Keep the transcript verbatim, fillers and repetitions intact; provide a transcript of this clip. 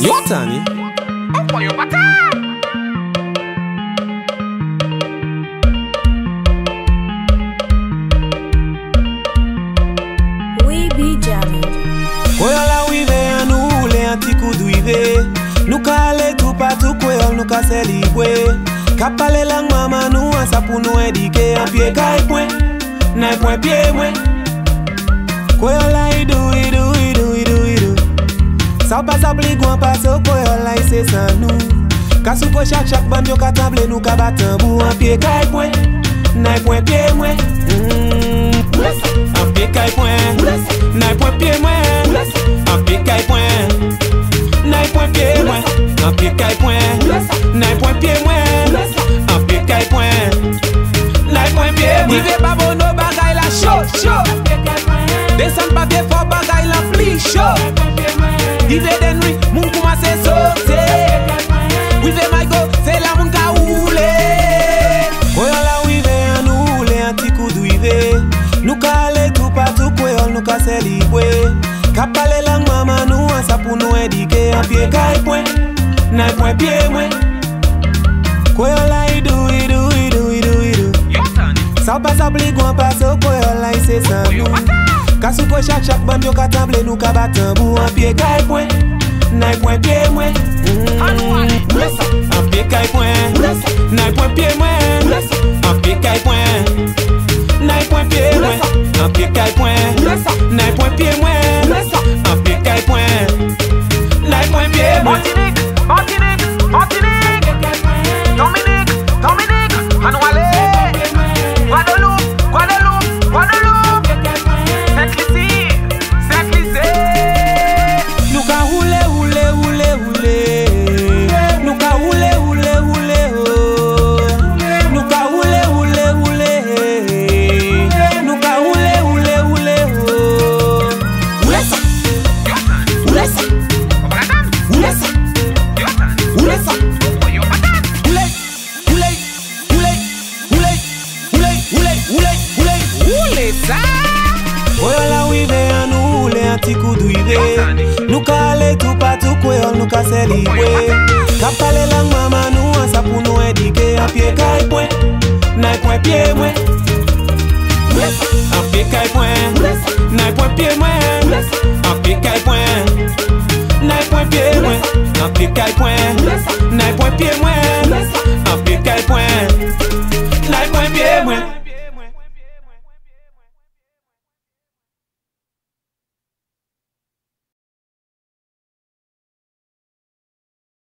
Yo Tani. Oh, yo bata. We be jamming. Koyol la wive an nou le an ti kou d'wive. Nou ka ale tout patou koyol nou ka selibwe. Ka pale lang mama nou an sa pou nou edike. An pie ka e pwen, nan e pwen pie mwen. Koyol la idou, idou, idou, idou, idou. Sa ou pa sa pli gwan paso koyol la ise san nou. Ka soupo chak chak band yo ka table nou ka batan bou. An pie ka e pwen, nan e pwen pie mwen. An pie ka e pwen, nan e pwen pie mwen. An pie ka e pwen, nan e pwen pie mwen. An pie ka e pwen, nan e pwen pie mwen. An pie ka e pwen, nan e pwen pie mwen. Dive babo no bagay la show, show. Desan pa vie fo bagay la pli show. Dive denri, moun kouman se sote. Wive my go, se la moun ka oule. Koyol la wive an nou oule an ti kou d'wive. Nou ka ale tout patou koyol nou ka selibwe. Ka pale lang mama nou an sa pou nou edike. An pie ka e pwen, nan e pwen pie mwen. Koyol la idou, idou, idou, idou, idou. Yo Tani. Sa ou pa sa pli gwan paso koyol la ise san Oh, yo nou. bata. Ka soupo chak chak band yo ka table nou ka batan bou. An pie ka e pwen, nan e pwen pie mwen. An pie ka e pwen, nan e pwen pie mwen. An pie ka e pwen, nan e pwen pie mwen. An pie ka e pwen, nan e pwen pie mwen. An pie ka e pwen, nan e pwen pie mwen. Martinique, Martinique, Martinique. Dominique, Dominique. Anouale. Guadeloupe, Guadeloupe, Guadeloupe. Saint-Lucie, Saint-Lucie. Nou ka roule, roule, roule, roule. Nou ka roule, roule, roule, oh. Nou ka roule, roule, roule. Nou ka roule, roule, roule, oh. Roule sa, Yo Tani. roule sa, Oh, bata. roule sa, Yo Tani. roule sa. Oh, yo bata. Roule, roule, roule, roule, roule, roule, roule, roule. Oule sa. Koyol la wive an nou oule an ti kou d'wive. Nou ka ale tout patou koyol nou ka selibwe. Ka pale lang mama nou an sa pou nou edike. An pie ka e pwen, nan e pwen pie mwen. An pie ka e pwen, nan e pwen pie mwen. An pie ka e pwen, nan e pwen pie mwen. An pie ka e pwen,